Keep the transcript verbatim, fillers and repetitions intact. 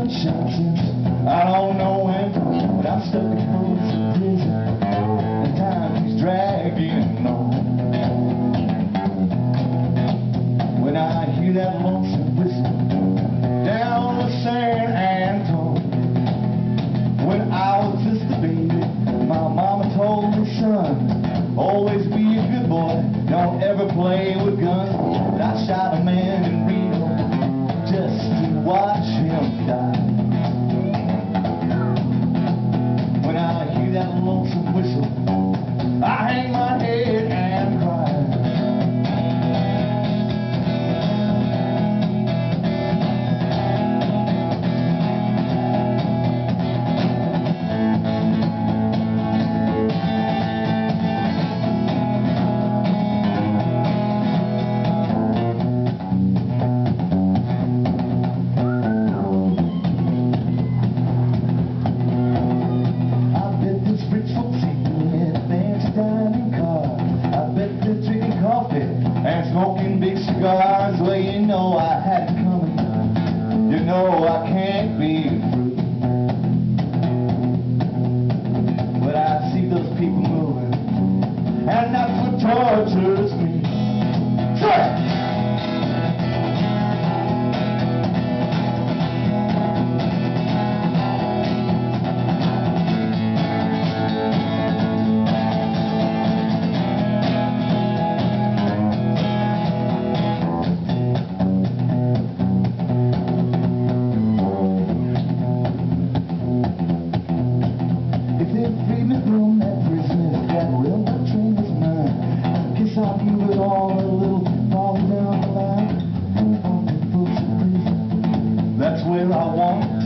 sunshine since I don't know when, but I'm stuck in Folsom Prison, and time keeps dragging on. When I hear that lonesome whistle down the San Antone, when I was just a baby, my mama told me, son, always be a good boy, don't ever play with guns. But I shot a man in Rio just to watch him die. When I hear that lonesome whistle, I hang my head and cry. And smoking big cigars, well, you know I had it coming. You know I can't be free. But I see those people moving, and that's what tortures me. Sure. I'll give it all a little farther down the line. That's where I want